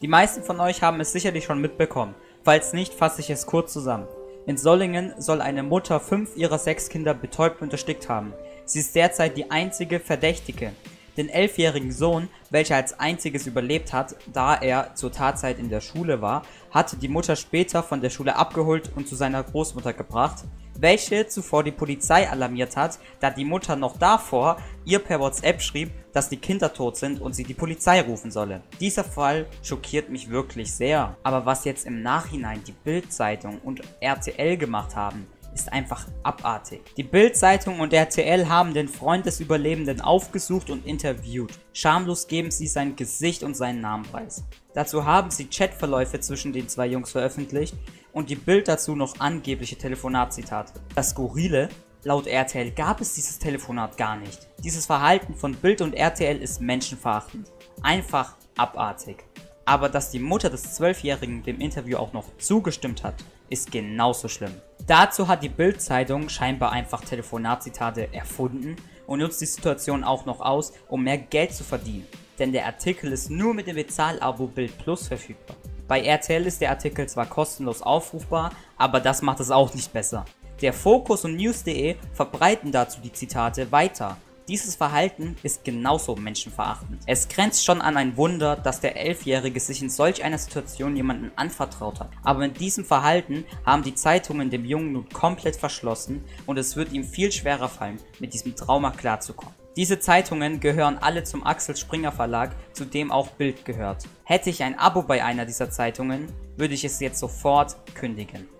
Die meisten von euch haben es sicherlich schon mitbekommen. Falls nicht, fasse ich es kurz zusammen. In Sollingen soll eine Mutter 5 ihrer 6 Kinder betäubt und erstickt haben. Sie ist derzeit die einzige Verdächtige. Den 11-jährigen Sohn, welcher als einziges überlebt hat, da er zur Tatzeit in der Schule war, hatte die Mutter später von der Schule abgeholt und zu seiner Großmutter gebracht, welche zuvor die Polizei alarmiert hat, da die Mutter noch davor ihr per WhatsApp schrieb, dass die Kinder tot sind und sie die Polizei rufen solle. Dieser Fall schockiert mich wirklich sehr. Aber was jetzt im Nachhinein die Bild-Zeitung und RTL gemacht haben, ist einfach abartig. Die Bild-Zeitung und RTL haben den Freund des Überlebenden aufgesucht und interviewt. Schamlos geben sie sein Gesicht und seinen Namen preis. Dazu haben sie Chatverläufe zwischen den 2 Jungs veröffentlicht und die Bild dazu noch angebliche Telefonatzitate. Das Skurrile: laut RTL gab es dieses Telefonat gar nicht. Dieses Verhalten von Bild und RTL ist menschenverachtend. Einfach abartig. Aber dass die Mutter des 12-Jährigen dem Interview auch noch zugestimmt hat, ist genauso schlimm. Dazu hat die Bild-Zeitung scheinbar einfach Telefonatzitate erfunden und nutzt die Situation auch noch aus, um mehr Geld zu verdienen. Denn der Artikel ist nur mit dem Bezahlabo Bild Plus verfügbar. Bei RTL ist der Artikel zwar kostenlos aufrufbar, aber das macht es auch nicht besser. Der Fokus und News.de verbreiten dazu die Zitate weiter. Dieses Verhalten ist genauso menschenverachtend. Es grenzt schon an ein Wunder, dass der 11-Jährige sich in solch einer Situation jemanden anvertraut hat. Aber mit diesem Verhalten haben die Zeitungen dem Jungen nun komplett verschlossen und es wird ihm viel schwerer fallen, mit diesem Trauma klarzukommen. Diese Zeitungen gehören alle zum Axel Springer Verlag, zu dem auch Bild gehört. Hätte ich ein Abo bei einer dieser Zeitungen, würde ich es jetzt sofort kündigen.